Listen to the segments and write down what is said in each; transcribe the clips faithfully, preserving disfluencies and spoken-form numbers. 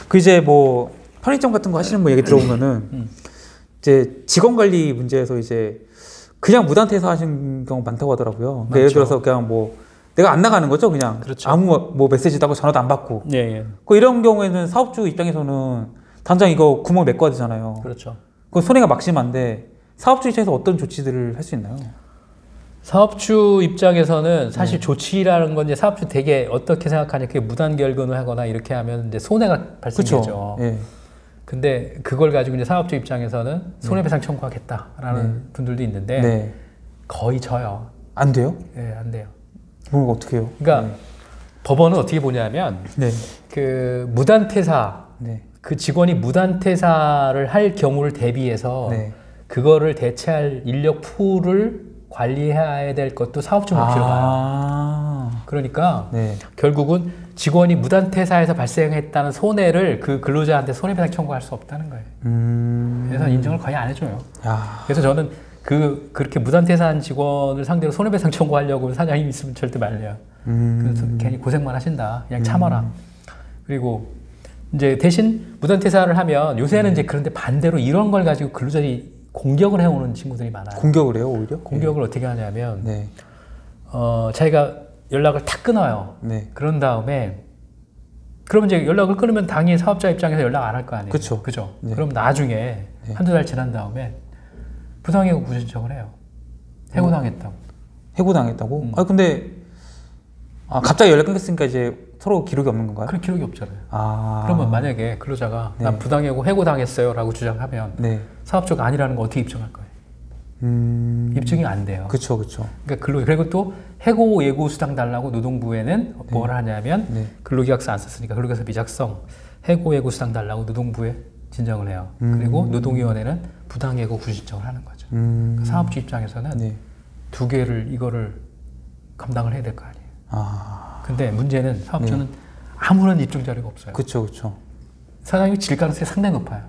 그 이제 뭐 편의점 같은 거 하시는 분 얘기 들어보면은 음. 이제 직원 관리 문제에서 이제 그냥 무단 퇴사하시는 경우 많다고 하더라고요. 그러니까 예를 들어서 그냥 뭐 내가 안 나가는 거죠, 그냥. 그렇죠. 아무 뭐 메시지도 하고 전화도 안 받고. 예, 예. 그 이런 경우에는 사업주 입장에서는 당장 이거 구멍 메꿔야 되잖아요. 그렇죠. 그 손해가 막심한데 사업주 입장에서 어떤 조치들을 할 수 있나요? 사업주 입장에서는 사실 네. 조치라는 건 이제 사업주 되게 어떻게 생각하냐, 그게 무단 결근을 하거나 이렇게 하면 이제 손해가 발생되죠. 예. 근데 그걸 가지고 이제 사업주 입장에서는 손해배상 청구하겠다라는 네. 분들도 있는데 네. 거의 져요. 안 돼요? 예, 안 돼요. 뭘 어떻게 해요? 그러니까 네. 법원은 어떻게 보냐면 네. 그 무단 퇴사, 네. 그 직원이 무단 퇴사를 할 경우를 대비해서 네. 그거를 대체할 인력 풀을 관리해야 될 것도 사업주 몫으로 가요. 아. 그러니까 네. 결국은 직원이 무단 퇴사에서 발생했다는 손해를 그 근로자한테 손해배상 청구할 수 없다는 거예요. 음. 그래서 인정을 거의 안 해줘요. 야. 그래서 저는 그 그렇게 무단 퇴사한 직원을 상대로 손해배상 청구하려고 사장님 있으면 절대 말려요. 음. 그래서 괜히 고생만 하신다. 그냥 참아라. 음. 그리고 이제 대신 무단 퇴사를 하면 요새는 음. 이제 그런데 반대로 이런 걸 가지고 근로자들이 공격을 해오는 친구들이 많아요. 공격을 해요, 오히려? 공격을 네. 어떻게 하냐면 네. 어, 자기가 연락을 탁 끊어요. 네. 그런 다음에 그러면 이제 연락을 끊으면 당연히 사업자 입장에서 연락 안 할 거 아니에요. 그쵸. 그죠. 네. 그럼 나중에 네. 한두 달 지난 다음에 부당해고 구제 신청을 해요. 해고당했다고. 해고당했다고? 음. 아 근데 아, 갑자기 연락 끊겼으니까 이제 서로 기록이 없는 건가요? 그런 기록이 없잖아요. 아. 그러면 만약에 근로자가 네. 난 부당해고 해고당했어요 라고 주장하면 네. 사업주가 아니라는 거 어떻게 입증할 거예요? 음. 입증이 안 돼요. 그쵸, 그쵸. 그러니까 근로, 그리고 또 해고 예고 수당 달라고 노동부에는 뭘 하냐면 네. 근로계약서 안 썼으니까 근로계약서 미작성, 해고 예고 수당 달라고 노동부에 진정을 해요. 음. 그리고 노동위원회는 부당해고 구신청을 하는 거죠. 음. 그러니까 사업주 입장에서는 네. 두 개를 이거를 감당을 해야 될 거 아니에요. 아. 근데 문제는 사업주는 아무런 입증 자료가 없어요. 그쵸, 그쵸. 사장님이 질 가능성이 상당히 높아요.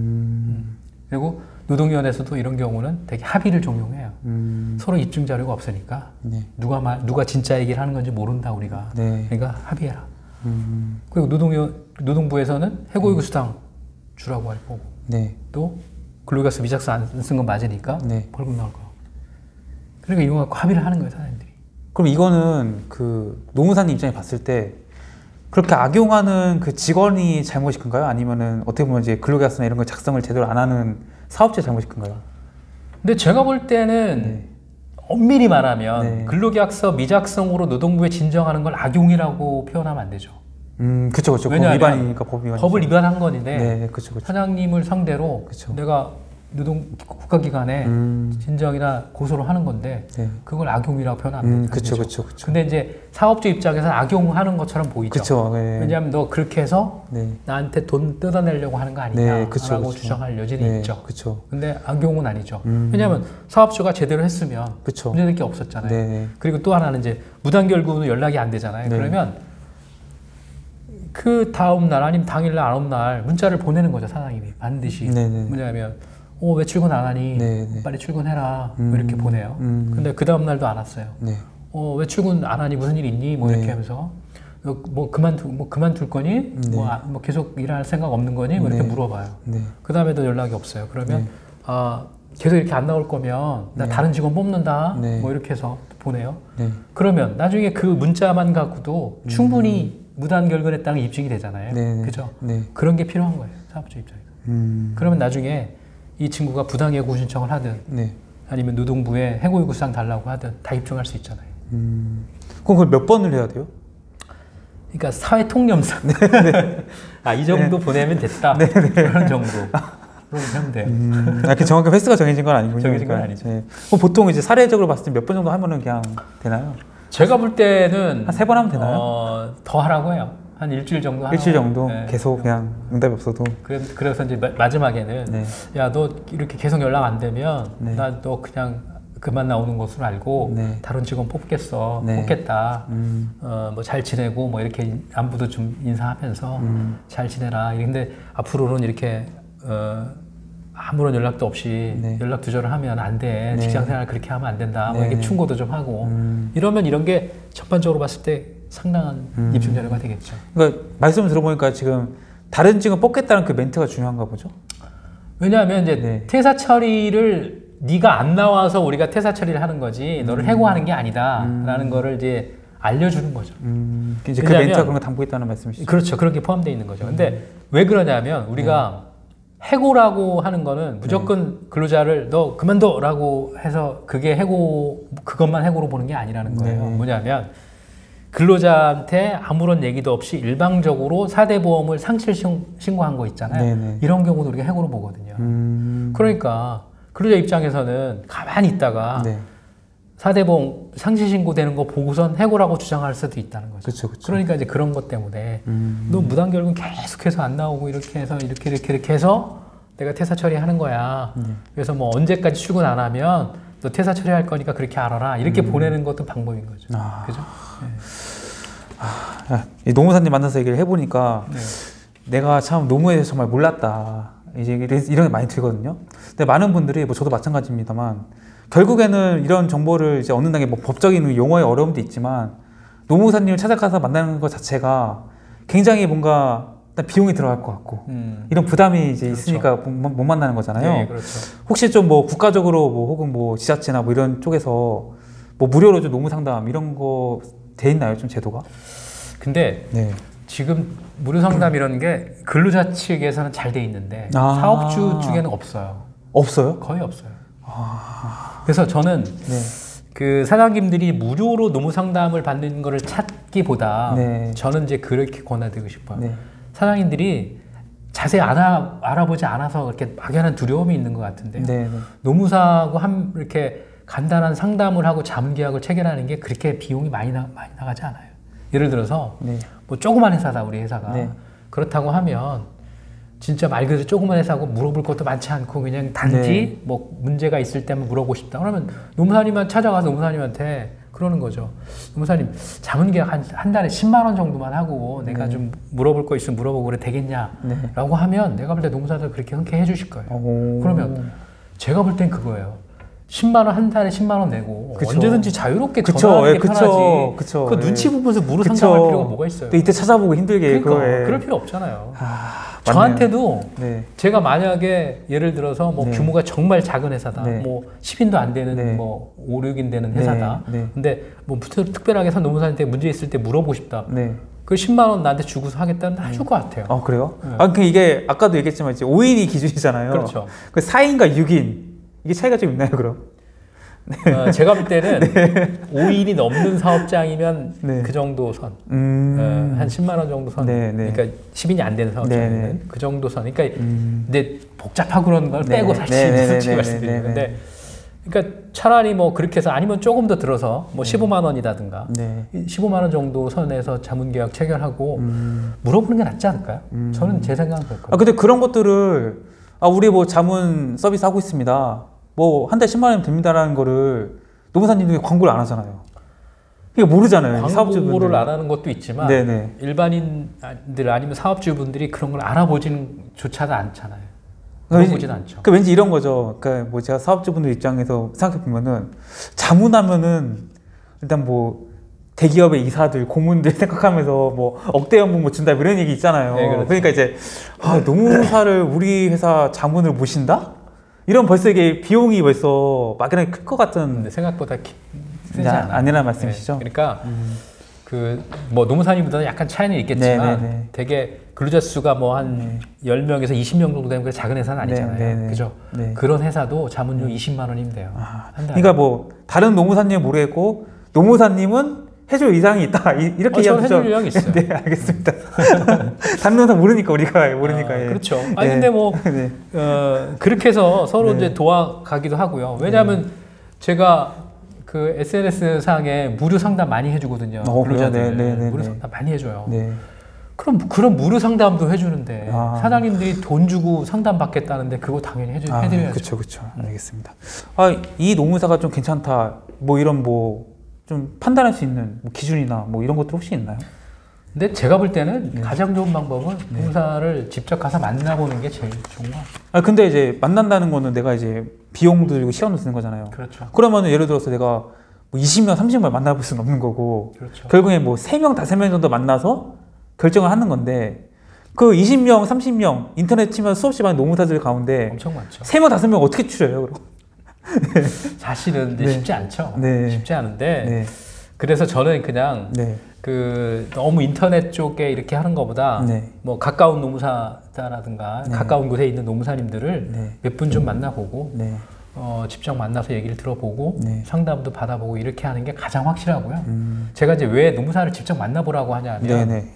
음. 그리고 노동위원회에서도 이런 경우는 되게 합의를 종용해요. 음. 서로 입증 자료가 없으니까 네. 누가 말, 누가 진짜 얘기를 하는 건지 모른다 우리가. 네. 그러니까 합의해라. 음. 그리고 노동위 노동부에서는 해고예고 수당 주라고 할 거고 네. 또 근로계약서 미작성 안 쓴 건 맞으니까 네. 벌금 나올 거고. 그러니까 이거 갖고 합의를 하는 거예요 사장님들이. 그럼 이거는 그 노무사님 입장에 봤을 때 그렇게 악용하는 그 직원이 잘못이 큰가요? 아니면은 어떻게 보면 이제 근로계약서나 이런 걸 작성을 제대로 안 하는 사업자의 잘못이 큰가요? 근데 제가 볼 때는 네. 엄밀히 말하면 네. 근로계약서 미작성으로 노동부에 진정하는 걸 악용이라고 표현하면 안 되죠. 음, 그쵸, 그쵸. 법 왜냐하면 위반이니까 법 위반. 법을 위반한 건데 네, 그쵸, 그쵸. 사장님을 상대로 그쵸. 내가 노동 국가기관에 음. 진정이나 고소를 하는 건데 네. 그걸 악용이라고 표현하면 음, 안 그쵸, 되죠. 그쵸, 그쵸. 근데 이제 사업주 입장에서는 악용하는 것처럼 보이죠. 그쵸, 네. 왜냐하면 너 그렇게 해서 네. 나한테 돈 뜯어내려고 하는 거 네, 아니냐라고 그쵸, 그쵸. 주장할 여지는 네, 있죠. 그쵸. 근데 악용은 아니죠. 음. 왜냐하면 사업주가 제대로 했으면 그쵸. 문제될 게 없었잖아요. 네. 그리고 또 하나는 이제 무단결국은 연락이 안 되잖아요. 네. 그러면 그 다음 날 아니면 당일 날 안 온 날 문자를 보내는 거죠 사장님이 반드시. 네, 네. 뭐냐면 어, 왜 출근 안 하니? 네, 네. 빨리 출근해라. 뭐 음. 이렇게 보내요. 음. 근데 그 다음 날도 안 왔어요. 네. 어, 왜 출근 안 하니? 무슨 일 있니? 뭐 이렇게 네. 하면서 어, 뭐 그만두 뭐 그만둘 거니? 네. 뭐, 아, 뭐 계속 일할 생각 없는 거니? 뭐 이렇게 네. 물어봐요. 네. 그 다음에도 연락이 없어요. 그러면 네. 아 계속 이렇게 안 나올 거면 나 네. 다른 직원 뽑는다. 네. 뭐 이렇게 해서 보내요. 네. 그러면 나중에 그 문자만 갖고도 음. 충분히 무단 결근했다는 게 입증이 되잖아요. 네. 그죠? 네. 그런 게 필요한 거예요. 사업주 입장에서. 음. 그러면 나중에 이 친구가 부당해고 신청을 하든 네. 아니면 노동부에 해고예고 수당 달라고 하든 다 입증할 수 있잖아요. 음. 그럼 그걸 몇 번을 해야 돼요? 그러니까 사회 통념상 아, 이 정도 네. 보내면 됐다. 네, 네. 그런 정도. 그럼 하면 돼요. 음. 아, 그 정확한 횟수가 정해진 건 아니군요. 정해진 건 그러니까. 아니죠. 네. 그럼 보통 이제 사례적으로 봤을 때 몇 번 정도 하면은 그냥 되나요? 제가 볼 때는 한 세 번 하면 되나요? 어, 더 하라고 해요. 한 일주일 정도 하고. 일주일 정도 네. 계속 그냥 응답이 없어도. 그래, 그래서 이제 마, 마지막에는 네. 야, 너 이렇게 계속 연락 안 되면 네. 나 너 그냥 그만 나오는 것으로 알고 네. 다른 직원 뽑겠어. 네. 뽑겠다. 음. 어, 뭐 잘 지내고 뭐 이렇게 안부도 좀 인사하면서 음. 잘 지내라. 근데 앞으로는 이렇게 어, 아무런 연락도 없이 네. 연락 두절을 하면 안 돼. 네. 직장 생활 그렇게 하면 안 된다. 뭐 네. 이렇게 충고도 좀 하고 음. 이러면 이런 게 전반적으로 봤을 때 상당한 음. 입증 자료가 되겠죠. 그러니까 말씀을 들어보니까 지금 다른 직원 뽑겠다는 그 멘트가 중요한가 보죠? 왜냐하면 이제 네. 퇴사 처리를 네가 안 나와서 우리가 퇴사 처리를 하는 거지 너를 음. 해고하는 게 아니다라는 음. 거를 이제 알려주는 거죠. 음, 이제 그 왜냐하면- 멘트가 그런 거 담보겠다는 말씀이시죠? 그렇죠. 그런 게 포함되어 있는 거죠. 근데 왜 그러냐면 우리가 해고라고 하는 거는 무조건 근로자를 너 그만둬라고 해서 그게 해고, 그것만 해고로 보는 게 아니라는 거예요. 네. 뭐냐면 근로자한테 아무런 얘기도 없이 일방적으로 사 대 보험을 상실 신- 신고한 거 있잖아요. 네네. 이런 경우도 우리가 해고로 보거든요. 음, 그러니까 근로자 입장에서는 가만히 있다가 네. 사 대 보험 상실 신고되는 거 보고선 해고라고 주장할 수도 있다는 거죠. 그렇죠, 그렇죠. 그러니까 이제 그런 것 때문에 음, 너 무단결근 계속해서 안 나오고 이렇게 해서 이렇게 이렇게 이렇게 해서 내가 퇴사 처리하는 거야. 네. 그래서 뭐 언제까지 출근 안 하면 너 퇴사 처리할 거니까 그렇게 알아라. 이렇게 음. 보내는 것도 방법인 거죠. 아. 그죠? 아, 이 노무사님 만나서 얘기를 해보니까 네. 내가 참 노무에 대해서 정말 몰랐다. 이제 이런 이런 게 많이 들거든요. 근데 많은 분들이 뭐 저도 마찬가지입니다만 결국에는 이런 정보를 이제 얻는 단계 뭐 법적인 용어의 어려움도 있지만 노무사님을 찾아가서 만나는 것 자체가 굉장히 뭔가 일단 비용이 들어갈 것 같고 음. 이런 부담이 이제 그렇죠. 있으니까 못, 못 만나는 거잖아요. 네, 그렇죠. 혹시 좀 뭐 국가적으로 뭐 혹은 뭐 지자체나 뭐 이런 쪽에서 뭐 무료로 좀 노무 상담 이런 거 돼 있나요? 좀 제도가? 근데 네. 지금 무료 상담 이런 게 근로자 측에서는 잘 돼 있는데 아. 사업주 쪽에는 없어요. 없어요? 거의 없어요. 아. 그래서 저는 네. 그 사장님들이 무료로 노무 상담을 받는 거를 찾기보다 네. 저는 이제 그렇게 권해드리고 싶어요. 네. 사장님들이 자세히 알아, 알아보지 않아서 그렇게 막연한 두려움이 있는 것 같은데요. 네. 네. 노무사하고 한 이렇게 간단한 상담을 하고 자문계약을 체결하는 게 그렇게 비용이 많이, 나, 많이 나가지 않아요. 예를 들어서 네. 뭐 조그만 회사다 우리 회사가 네. 그렇다고 하면 진짜 말 그대로 조그만 회사고 물어볼 것도 많지 않고 그냥 단지 네. 뭐 문제가 있을 때만 물어보고 싶다 그러면 노무사님만 찾아가서 노무사님한테 그러는 거죠. 노무사님 자문계약 한, 한 달에 십만 원 정도만 하고 내가 네. 좀 물어볼 거 있으면 물어보고 그래 되겠냐 네. 라고 하면 내가 볼 때 노무사들 그렇게 흔쾌히 해주실 거예요. 오. 그러면 제가 볼 땐 그거예요. 십만 원 한 달에 십만 원 내고 그쵸. 언제든지 자유롭게 그쵸. 전화하는 게 예, 그쵸. 편하지. 그쵸. 그 예. 눈치 보면서 무료 그쵸. 상담할 필요가 뭐가 있어요. 근데 이때 찾아보고 힘들게 그러니까 그거에. 그럴 필요 없잖아요. 아, 맞네요. 저한테도 네. 제가 만약에 예를 들어서 뭐 네. 규모가 정말 작은 회사다. 네. 뭐 십 인도 안 되는 네. 뭐 오, 육 인 되는 네. 회사다. 네. 근데 뭐 특- 특별하게 선 노무사한테 문제 있을 때 물어보고 싶다. 네. 그 십만 원 나한테 주고서 하겠다면 해줄 것 같아요. 아, 그래요? 네. 아, 그 이게 아까도 얘기했지만 이제 오 인이 기준이잖아요. 그렇죠. 그 사 인과 육 인. 이게 차이가 좀 있나요, 그럼? 어, 제가 볼 때는 오 인이 넘는 사업장이면 네. 그 정도 선. 음. 어, 한 십만 원 정도 선. 네, 네. 그러니까 십 인이 안 되는 사업장이면 네, 네. 그 정도 선. 그러니까 음. 근데 복잡하고 그런 걸 네, 빼고 네, 다시 네, 네, 솔직히 네, 말씀드리는 네, 네, 건데 그러니까 차라리 뭐 그렇게 해서 아니면 조금 더 들어서 뭐 십오만 원이라든가 네. 십오만 원 정도 선에서 자문계약 체결하고 음. 물어보는 게 낫지 않을까요? 음. 저는 제 생각은 그렇거든요. 아, 근데 그런 것들을 아, 우리 뭐 자문 서비스 하고 있습니다. 뭐 한 달 십만 원 됩니다라는 거를 노무사님들이 광고를 안 하잖아요. 이게 모르잖아요. 광고를 사업주분들. 안 하는 것도 있지만 네네. 일반인들 아니면 사업주분들이 그런 걸 알아보지는 조차도 않잖아요. 왠지- 물어보진 않죠. 그 왠지 이런 거죠. 그러니까 뭐 제가 사업주분들 입장에서 생각해 보면은 자문하면은 일단 뭐 대기업의 이사들, 고문들 생각하면서 뭐 억대 연봉 뭐 준다 뭐 이런 얘기 있잖아요. 네, 그렇죠. 그러니까 이제 아, 노무사를 우리 회사 자문을 모신다? 이런 벌써 이게 비용이 벌써 막연하게 클 것 같은 근데 생각보다 기- 쓰지 아, 않아요. 아니라는 말씀이시죠? 네. 그러니까 음. 그 뭐 노무사님보다는 약간 차이는 있겠지만 네, 네, 네. 되게 근로자 수가 뭐 한 열 명에서 이십 명 정도 되면 그 작은 회사는 아니잖아요. 네, 네, 네. 그죠? 네. 그런 회사도 자문료 이십만 원이면 돼요. 아, 한 달에. 그러니까 뭐 다른 노무사님은 모르겠고 노무사님은 해줄 의향이 있다 이- 이렇게 어, 저는 이야기죠. 해줄 의향이 있어요. 네, 알겠습니다. 다른 노무사 모르니까 우리가 모르니까. 아, 예. 그렇죠. 아니 네. 근데 뭐 네. 어, 그렇게 해서 서로 네. 이제 도와가기도 하고요. 왜냐하면 제가 그 에스엔에스 상에 무료 상담 많이 해주거든요. 어, 그래요? 근로자들 네, 네, 네, 무료 네. 상담 많이 해줘요. 네. 그럼 그런 무료 상담도 해주는데 아. 사장님들이 돈 주고 상담 받겠다는데 그거 당연히 해주, 아, 해드려야죠. 그렇죠, 그렇죠. 알겠습니다. 아, 이 노무사가 좀 괜찮다. 뭐 이런 뭐 좀 판단할 수 있는 뭐 기준이나 뭐 이런 것들 혹시 있나요? 근데 제가 볼 때는 네. 가장 좋은 방법은 노무사를 직접 가서 만나보는 게 제일 좋은 것 같아요. 아, 근데 이제 만난다는 거는 내가 이제 비용도 들고 시간도 쓰는 거잖아요. 그렇죠. 그러면은 예를 들어서 내가 뭐 이십 명, 삼십 명 만나볼 수는 없는 거고 그렇죠. 결국에 뭐 세 명, 다섯 명 정도 만나서 결정을 하는 건데 그 이십 명, 삼십 명 인터넷 치면 수없이 많은 노무사들 가운데 엄청 많죠. 세 명, 다섯 명 어떻게 추려요, 그럼? 사실은 이제 네. 쉽지 않죠. 네. 쉽지 않은데 네. 그래서 저는 그냥 네. 그 너무 인터넷 쪽에 이렇게 하는 것보다 네. 뭐 가까운 노무사라든가 네. 가까운 곳에 있는 노무사님들을 네. 몇 분 좀 만나보고 네. 어, 직접 만나서 얘기를 들어보고 네. 상담도 받아보고 이렇게 하는 게 가장 확실하고요. 음. 제가 이제 왜 노무사를 직접 만나보라고 하냐면 네. 네.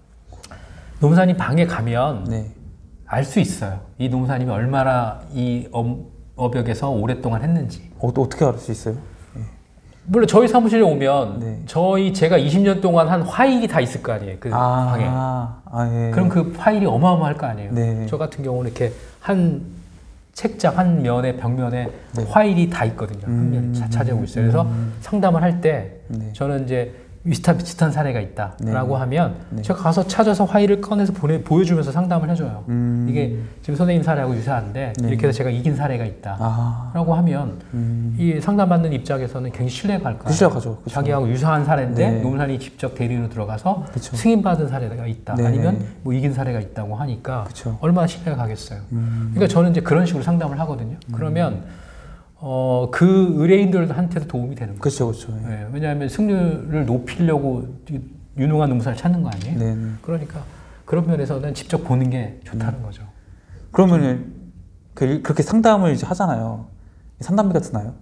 노무사님 방에 가면 네. 알 수 있어요. 이 노무사님이 얼마나 이 업, 업역에서 오랫동안 했는지. 어, 또 어떻게 알 수 있어요? 물론 저희 사무실에 오면 네. 저희 제가 이십 년 동안 한 파일이 다 있을 거 아니에요. 그 아, 방에. 아, 예. 그럼 그 파일이 어마어마할 거 아니에요. 네. 저 같은 경우는 이렇게 한 책장 한 면에 벽면에 네. 파일이 다 있거든요. 한 면이 음, 차- 차지하고 있어요. 그래서 음. 상담을 할 때 네. 저는 이제 비슷한, 비슷한 사례가 있다라고 네. 하면 네. 제가 가서 찾아서 파일을 꺼내서 보내, 보여주면서 상담을 해줘요. 음. 이게 지금 선생님 사례하고 유사한데 네. 이렇게 해서 제가 이긴 사례가 있다. 아. 라고 하면 음. 이 상담받는 입장에서는 굉장히 신뢰가 갈 거예요. 그쵸, 그쵸, 그쵸. 자기하고 유사한 사례인데 네. 노무사님이 직접 대리로 들어가서 그쵸. 승인받은 사례가 있다. 네. 아니면 뭐 이긴 사례가 있다고 하니까 그쵸. 얼마나 신뢰가 가겠어요. 음. 그러니까 저는 이제 그런 식으로 상담을 하거든요. 그러면 어, 그 의뢰인들한테도 도움이 되는 거예요. 그렇죠, 그렇죠. 네, 왜냐하면 승률을 높이려고 유능한 노무사를 찾는 거 아니에요? 네. 네. 그러니까 그런 면에서는 직접 보는 게 좋다는 음. 거죠. 그러면은 그, 그렇게 상담을 이제 하잖아요. 상담비가 드나요?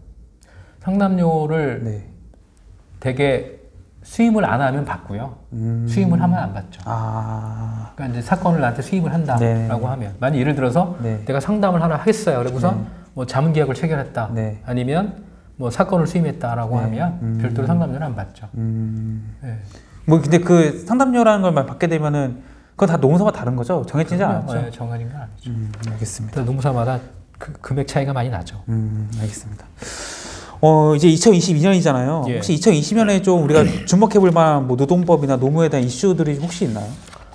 상담료를 네. 되게 수임을 안 하면 받고요. 음. 수임을 하면 안 받죠. 아. 그러니까 이제 사건을 나한테 수임을 한다라고 네. 하면, 만약 예를 들어서 네. 내가 상담을 하나 하겠어요. 그러고서 네. 뭐 자문계약을 체결했다. 네. 아니면 뭐 사건을 수임했다라고 네. 하면 음. 별도로 상담료는 안 받죠. 음. 네. 뭐 근데 그 상담료라는 걸 받게 되면은 그건 다 노무사마다 다른 거죠? 정해지지 않았죠? 네, 정해진 건 아니죠. 음, 알겠습니다. 또 노무사마다 그 금액 차이가 많이 나죠. 음, 알겠습니다. 어, 이제 이천이십이 년이잖아요. 예. 혹시 이천이십 년에 좀 우리가 주목해 볼 만한 뭐 노동법이나 노무에 대한 이슈들이 혹시 있나요?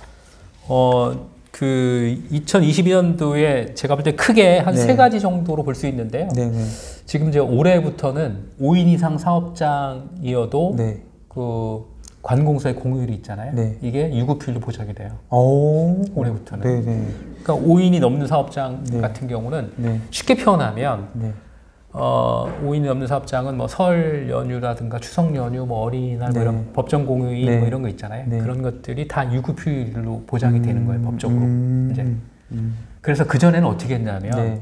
어, 그 이천이십이 년도에 제가 볼 때 크게 한 네. 세 가지 정도로 볼 수 있는데요. 네, 네. 지금 이제 올해부터는 오 인 이상 사업장이어도 네. 그 관공서의 공휴일이 있잖아요. 네. 이게 유급휴일로 보장이 돼요. 오. 올해부터는. 네, 네. 그러니까 오 인이 넘는 사업장 네. 같은 경우는 네. 쉽게 표현하면 네. 어, 오 인이 넘는 사업장은 뭐 설 연휴라든가 추석 연휴, 뭐 어린이날, 뭐 네. 이런 법정 공휴일 네. 뭐 이런 거 있잖아요. 네. 그런 것들이 다 유급휴일로 보장이 되는 거예요, 법적으로. 음. 이제. 음. 그래서 그 전에는 어떻게 했냐면 네.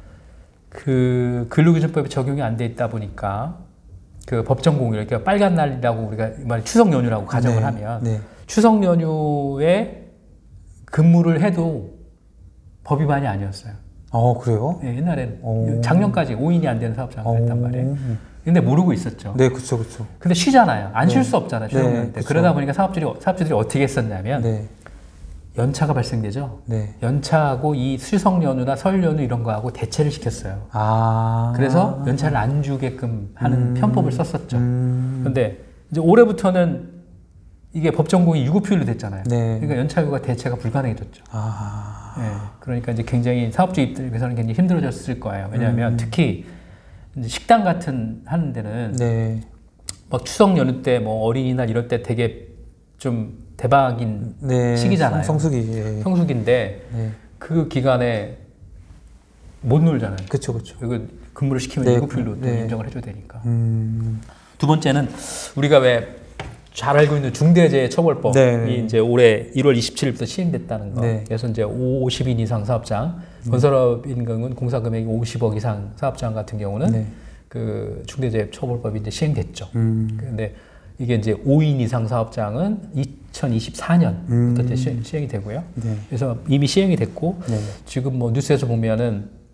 그 근로기준법이 적용이 안 돼 있다 보니까 그 법정 공휴일, 그러니까 빨간 날이라고 우리가 말 추석 연휴라고 가정을 네. 하면 네. 추석 연휴에 근무를 해도 법 위반이 아니었어요. 어, 그래요? 네, 옛날에는 오. 작년까지 오 인이 안 되는 사업장을 했단 말이에요. 근데 모르고 있었죠. 네, 그렇죠, 그렇죠. 근데 쉬잖아요. 안 쉴 네. 수 없잖아요. 추석 네, 연휴 때. 그쵸. 그러다 보니까 사업주들이 사업주들이 어떻게 했었냐면 네. 연차가 발생되죠. 네. 연차하고 이 추석 연휴나 설 연휴 이런 거하고 대체를 시켰어요. 아. 그래서 연차를 안 주게끔 하는 음. 편법을 썼었죠. 음. 그런데 이제 올해부터는 이게 법정공이 유급휴일로 됐잖아요. 네. 그러니까 연차휴가 대체가 불가능해졌죠. 아. 네. 그러니까 이제 굉장히 사업주 입장에서는 굉장히 힘들어졌을 거예요. 왜냐하면 음. 특히 이제 식당 같은 하는 데는 네. 막 추석 연휴 때 뭐 어린이날 이럴 때 되게 좀 대박인 네. 시기잖아요. 성, 성수기. 예. 성수기인데 네. 그 기간에 못 놀잖아요. 그렇죠, 그렇죠. 그리고 근무를 시키면 네, 유급휴일로 또 네. 인정을 해줘야 되니까. 음. 두 번째는 우리가 왜 잘 알고 있는 중대재해처벌법이 네. 이제 올해 일월 이십칠일부터 시행됐다는 거. 네. 그래서 이제 오십 인 이상 사업장, 건설업인 경우는 공사금액이 오십억 이상 사업장 같은 경우는 네. 그 중대재해처벌법이 이제 시행됐죠. 음. 근데 이게 이제 오 인 이상 사업장은 이천이십사 년부터 음. 이제 시행, 시행이 되고요. 네. 그래서 이미 시행이 됐고 네. 지금 뭐 뉴스에서 보면은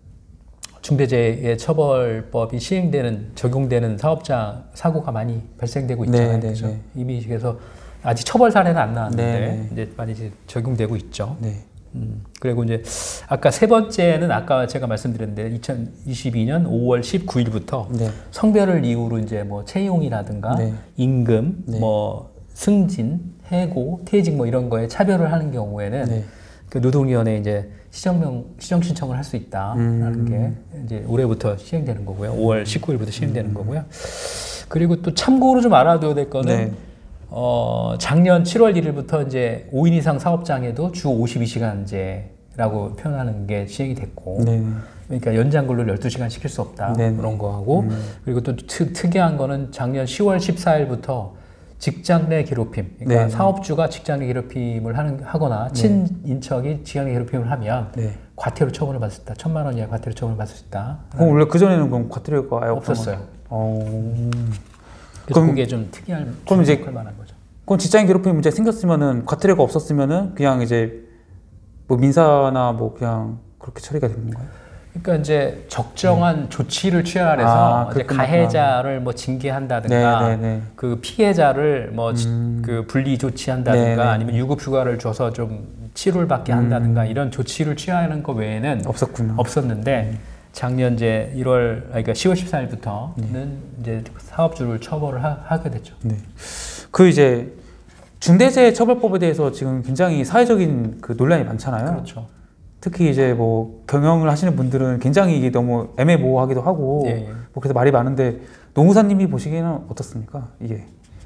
중대재해처벌법이 시행되는 적용되는 사업장 사고가 많이 발생되고 있잖아요. 네, 네, 그죠? 네. 이미 그래서 아직 처벌 사례는 안 나왔는데 네, 네. 이제 많이 이제 적용되고 있죠. 네. 음, 그리고 이제 아까 세 번째는 아까 제가 말씀드렸는데 이천이십이 년 오월 십구일부터 네. 성별을 이유로 이제 뭐 채용이라든가 네. 임금, 네. 뭐 승진, 해고, 퇴직 뭐 이런 거에 차별을 하는 경우에는 네. 그 노동위원회에 이제 시정명 시정 신청을 할 수 있다라는 음. 게 이제 올해부터 시행되는 거고요. 오월 십구일부터 시행되는 거고요. 그리고 또 참고로 좀 알아둬야 될 거는 네. 어, 작년 칠월 일일부터 이제 오 인 이상 사업장에도 주 오십이 시간제라고 표현하는 게 시행이 됐고, 네. 그러니까 연장 근로를 열두 시간 시킬 수 없다. 네. 그런 거 하고, 음. 그리고 또 특, 특이한 거는 작년 시월 십사일부터 직장 내 괴롭힘, 그러니까 네. 사업주가 직장 내 괴롭힘을 하는, 하거나 네. 친인척이 직장 내 괴롭힘을 하면 네. 과태료 처분을 받을 수 있다. 천만 원 이하 과태료 처분을 받을 수 있다. 그럼 원래 그 전에는 그럼 과태료가 아예 없었어요. 어. 그래서 그럼- 그게 좀 특이한, 그럼 이제- 할 만한 거죠. 그럼 직장인 괴롭힘 문제 생겼으면은 과태료가 없었으면은 그냥 이제 뭐 민사나 뭐 그냥 그렇게 처리가 되는 건가요? 그러니까 이제 적정한 조치를 취하라 해서 아, 이제 그렇구나. 가해자를 뭐 징계한다든가 네, 네, 네. 그 피해자를 뭐 음. 그 분리 조치한다든가 네, 네. 아니면 유급 휴가를 줘서 좀 치료를 받게 한다든가 이런 조치를 취하는 거 외에는 없었구나. 없었는데 작년 이제 일월 아니, 그러니까 시월 십사일부터는 이제 사업주를 처벌을 하, 하게 됐죠. 네. 그 이제 중대재해처벌법에 대해서 지금 굉장히 사회적인 그 논란이 많잖아요. 그렇죠. 특히 이제 뭐 경영을 하시는 분들은 굉장히 이게 너무 애매모호하기도 하고 예, 예. 뭐 그래서 말이 많은데 노무사님이 보시기에는 어떻습니까? 이게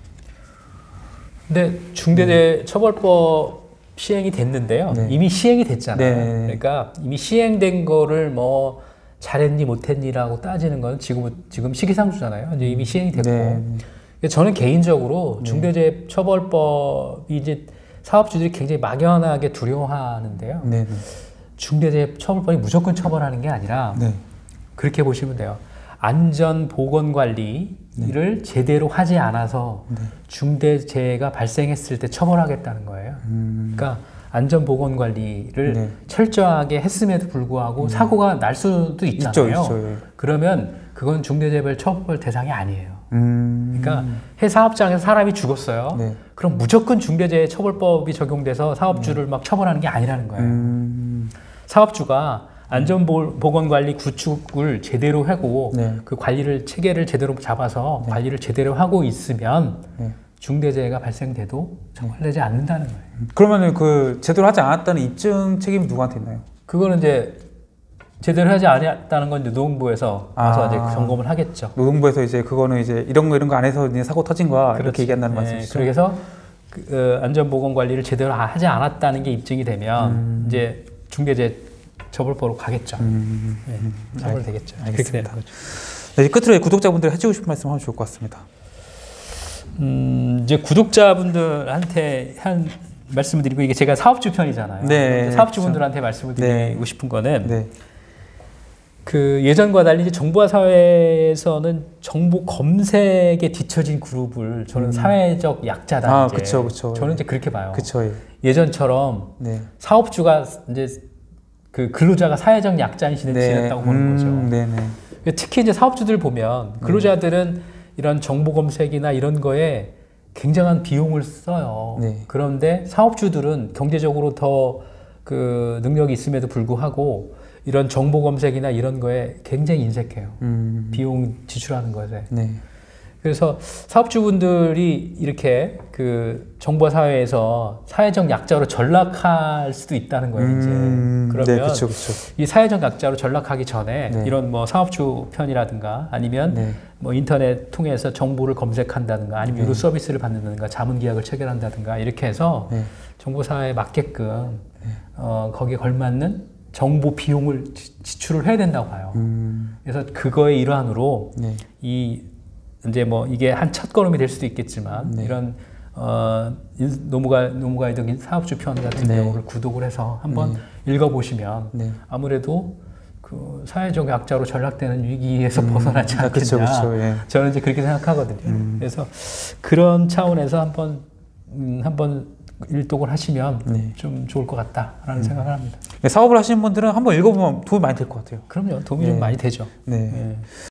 근데 중대재해처벌법 시행이 됐는데요. 네. 이미 시행이 됐잖아요. 네. 그러니까 이미 시행된 거를 뭐 잘했니 못했니라고 따지는 건 지금 지금 시기상조잖아요. 이제 이미 시행이 됐고. 네. 저는 개인적으로 중대재해처벌법이 이제 사업주들이 굉장히 막연하게 두려워하는데요. 네, 네. 중대재해처벌법이 무조건 처벌하는 게 아니라 네. 그렇게 보시면 돼요. 안전보건관리를 네. 제대로 하지 않아서 네. 중대재해가 발생했을 때 처벌하겠다는 거예요. 음. 그러니까 안전보건관리를 네. 철저하게 했음에도 불구하고 사고가 날 수도 있잖아요. 있죠, 있죠. 예. 그러면 그건 중대재해처벌 대상이 아니에요. 음. 그러니까 해사업장에서 사람이 죽었어요. 네. 그럼 무조건 중대재해처벌법이 적용돼서 사업주를 막 처벌하는 게 아니라는 거예요. 음. 사업주가 안전보건관리 구축을 제대로 하고 네. 그 관리를 체계를 제대로 잡아서 관리를 제대로 하고 있으면 네. 중대재해가 발생돼도 처벌되지 않는다는 거예요. 그러면은 그 제대로 하지 않았다는 입증 책임이 누구한테 있나요? 그거는 이제 제대로 하지 않았다는 건 이제 노동부에서 와서 아. 이제 점검을 하겠죠. 노동부에서 이제 그거는 이제 이런 거 이런 거 안 해서 이제 사고 터진 거야 이렇게 그렇지. 얘기한다는 네, 말씀이시죠? 그래서 그, 어, 안전보건관리를 제대로 하지 않았다는 게 입증이 되면 음. 이제 중대재해 처벌법으로 가겠죠. 음. 네, 처벌되겠죠. 알- 그렇게 되는 알겠습니다. 거죠. 네, 이제 끝으로 구독자분들 해주고 싶은 말씀 하면 좋을 것 같습니다. 음, 이제 구독자분들한테 한 말씀을 드리고 이게 제가 사업주 편이잖아요. 네, 사업주분들한테 말씀을 드리고 네. 싶은 거는 네. 그 예전과 달리 이제 정보화 사회에서는 정보 검색에 뒤처진 그룹을 저는 사회적 약자다. 아, 이제. 그쵸, 그쵸. 저는 이제 그렇게 봐요. 그쵸. 예. 예전처럼 네. 사업주가 이제 그 근로자가 사회적 약자인 시대 지냈다고 보는 음, 거죠. 네네. 특히 이제 사업주들 보면 근로자들은 이런 정보 검색이나 이런 거에 굉장한 비용을 써요. 네. 그런데 사업주들은 경제적으로 더 그 능력이 있음에도 불구하고 이런 정보 검색이나 이런 거에 굉장히 인색해요. 음. 비용 지출하는 것에. 네. 그래서 사업주분들이 이렇게 그 정보 사회에서 사회적 약자로 전락할 수도 있다는 거예요. 음, 이제 그러면 네, 그쵸, 그쵸. 이 사회적 약자로 전락하기 전에 네. 이런 뭐 사업주 편이라든가 아니면 네. 뭐 인터넷 통해서 정보를 검색한다든가 아니면 네. 유료 서비스를 받는다든가 자문 계약을 체결한다든가 이렇게 해서 네. 정보 사회에 맞게끔 어, 거기에 걸맞는 정보 비용을 지, 지출을 해야 된다고 봐요. 음. 그래서 그거의 일환으로 네. 이 이제 뭐 이게 한 첫 걸음이 될 수도 있겠지만 네. 이런 어 인- 노무가 노무가이드 사업주 편 같은 네. 경우를 구독을 해서 한번 읽어보시면 네. 아무래도 그 사회적 약자로 전락되는 위기에서 벗어나지 아, 않겠냐. 그쵸, 그쵸. 예. 저는 이제 그렇게 생각하거든요. 그래서 그런 차원에서 한번 음, 한번 일독을 하시면 네. 좀 좋을 것 같다라는 생각을 합니다. 네, 사업을 하시는 분들은 한번 읽어보면 도움이 많이 될 것 같아요. 그럼요, 도움이 네. 좀 많이 되죠. 네. 예.